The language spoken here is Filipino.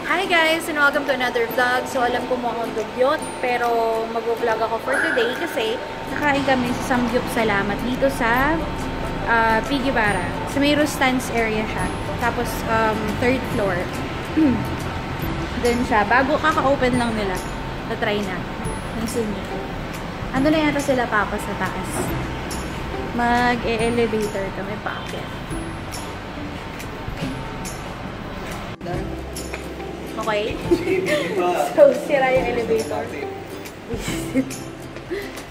Hi guys and welcome to another vlog. So alam ko mo akong dugyot pero mag-vlog ako for today kasi nakain kami sa Samgyup Salamat dito sa Piggy Bara. Sa may Rustans area siya. Tapos third floor. Doon siya. Bago kaka-open lang nila. Na-try na. Ano na yata sila papa sa taas. Mag-e-elevator kami paakyat. Okay? So, sira yung elevator.